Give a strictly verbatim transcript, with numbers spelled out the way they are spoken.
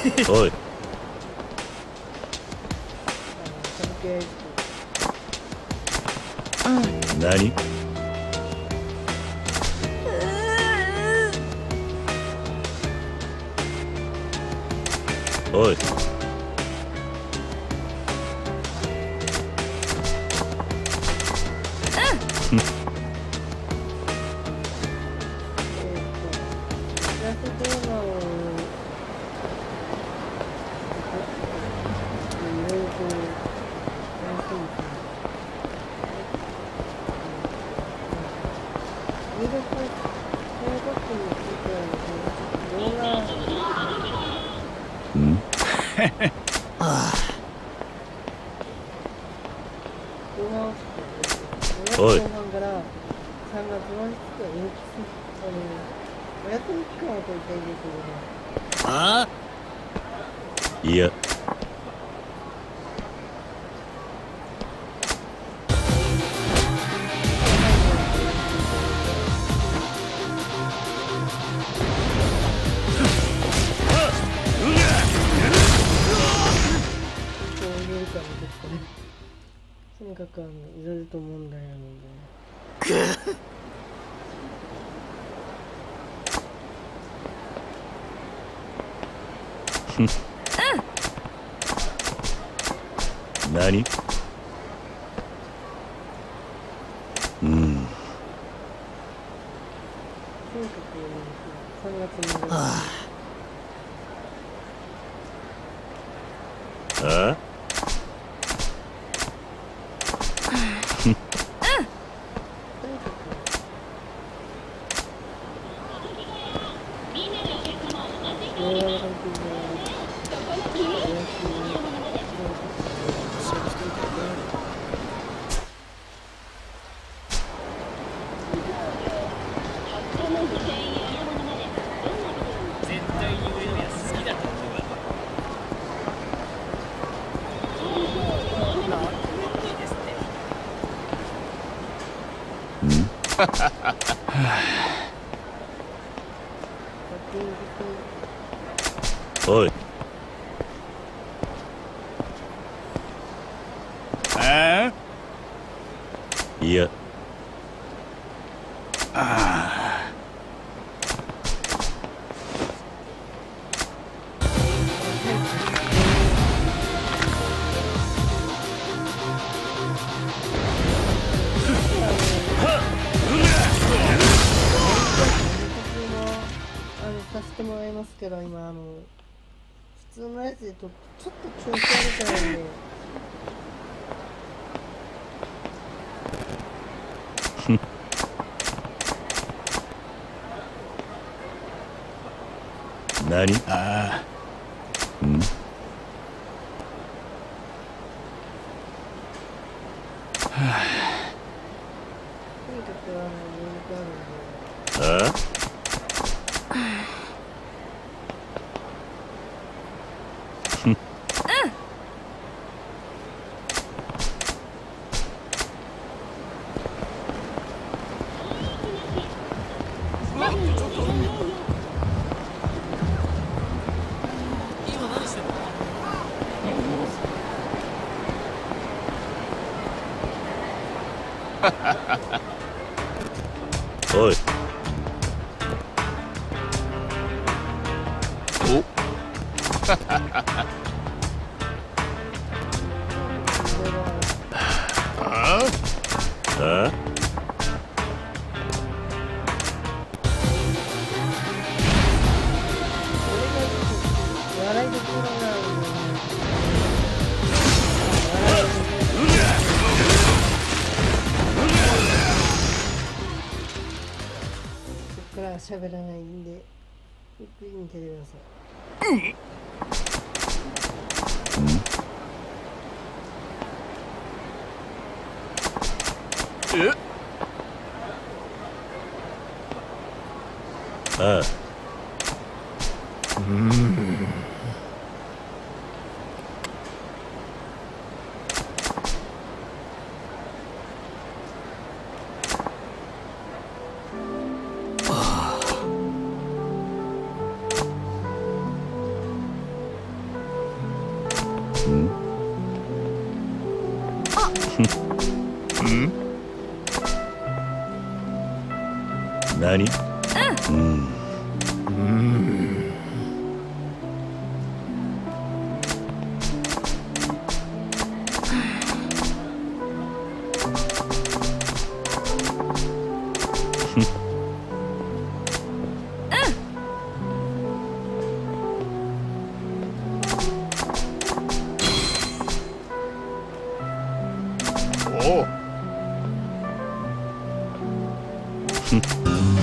おい。何？おい。おい。ああ。いや。 とにかくあのいろいろと問題なので。 何？うん。 とにかくさんがつに。 ああ？おい。ああ？いや。ああ。 させてもらいますけど、今あの普通のやつでとちょっと調子悪くないんで。 何？ああ。うん。はあ。 とにかくあの余力あるんで。 ああ？おい。お。ああ？ああ？ 笑いどころがあるんでね。ここからは喋らないんで、ゆっくり見ててください。 え？ああ。うん。 何？うん。うん。おう。